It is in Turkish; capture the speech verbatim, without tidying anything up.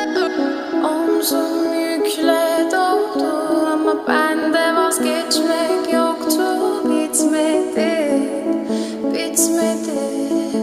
Omzum yükle doldu ama bende vazgeçmek yoktu. Bitmedi, bitmedi.